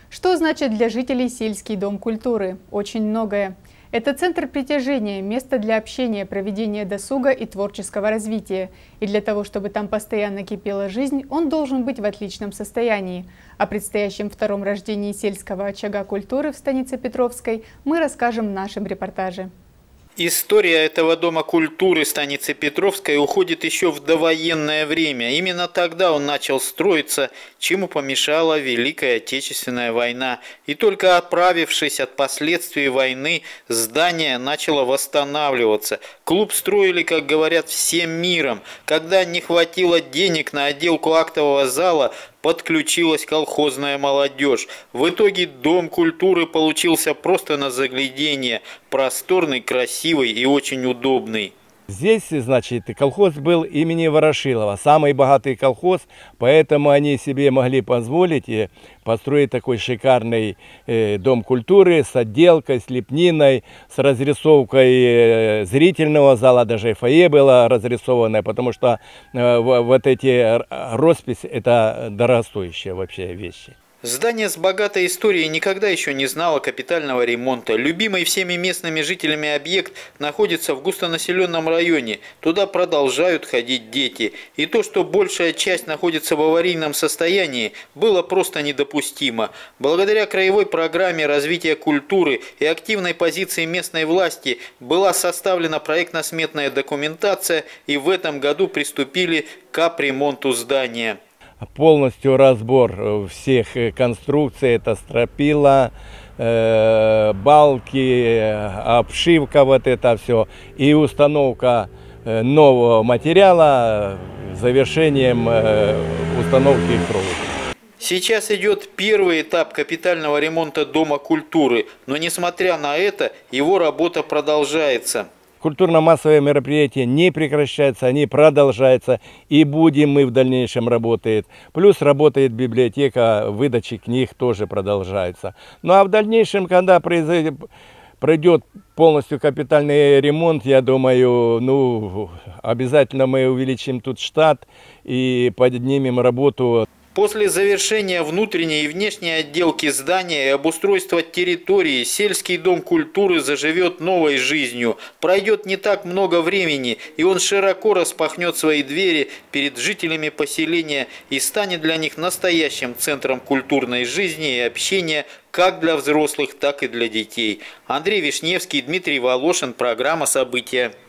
Что значит для жителей сельский дом культуры? Очень многое. Это центр притяжения, место для общения, проведения досуга и творческого развития. И для того, чтобы там постоянно кипела жизнь, он должен быть в отличном состоянии. О предстоящем втором рождении сельского очага культуры в станице Петровской мы расскажем в нашем репортаже. История этого дома культуры станицы Петровской уходит еще в довоенное время. Именно тогда он начал строиться, чему помешала Великая Отечественная война. И только оправившись от последствий войны, здание начало восстанавливаться. Клуб строили, как говорят, всем миром. Когда не хватило денег на отделку актового зала, подключилась колхозная молодежь. В итоге дом культуры получился просто на загляденье. Просторный, красивый и очень удобный. Здесь, значит, колхоз был имени Ворошилова, самый богатый колхоз, поэтому они себе могли позволить построить такой шикарный дом культуры с отделкой, с лепниной, с разрисовкой зрительного зала, даже фойе было разрисованное, потому что вот эти роспись – это дорогостоящие вообще вещи. Здание с богатой историей никогда еще не знало капитального ремонта. Любимый всеми местными жителями объект находится в густонаселенном районе. Туда продолжают ходить дети. И то, что большая часть находится в аварийном состоянии, было просто недопустимо. Благодаря краевой программе развития культуры и активной позиции местной власти была составлена проектно-сметная документация, и в этом году приступили к капремонту здания. Полностью разбор всех конструкций, это стропила, балки, обшивка, вот это все, и установка нового материала с завершением установки провода. Сейчас идет первый этап капитального ремонта Дома культуры, но несмотря на это, его работа продолжается. Культурно-массовые мероприятия не прекращаются, они продолжаются, и будем мы в дальнейшем работать. Плюс работает библиотека, выдачи книг тоже продолжается. Ну а в дальнейшем, когда пройдет полностью капитальный ремонт, я думаю, ну, обязательно мы увеличим тут штат и поднимем работу. После завершения внутренней и внешней отделки здания и обустройства территории сельский дом культуры заживет новой жизнью. Пройдет не так много времени, и он широко распахнет свои двери перед жителями поселения и станет для них настоящим центром культурной жизни и общения как для взрослых, так и для детей. Андрей Вишневский, Дмитрий Волошин, программа «События».